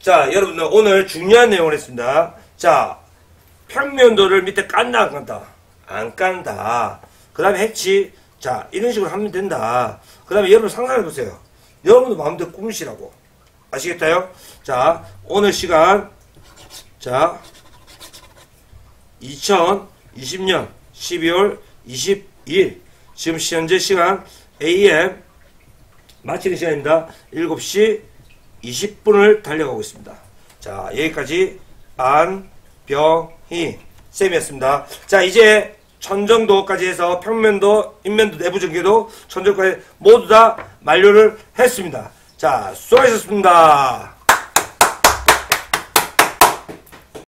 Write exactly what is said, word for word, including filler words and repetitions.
자, 여러분들 오늘 중요한 내용을 했습니다. 자, 평면도를 밑에 깐다 안 깐다? 안 깐다. 그 다음에 해치. 자, 이런 식으로 하면 된다. 그 다음에 여러분 상상해보세요. 여러분도 마음대로 꾸미시라고. 아시겠다요? 자, 오늘 시간. 자, 이천이십 년 십이월 이십이일. 지금 현재 시간 에이엠 마치는 시간입니다. 일곱 시 이십 분을 달려가고 있습니다. 자, 여기까지 안병희 쌤이었습니다. 자, 이제 천정도까지 해서 평면도, 인면도, 내부 전개도, 천정도까지 모두 다 만료를 했습니다. 자, 수고하셨습니다.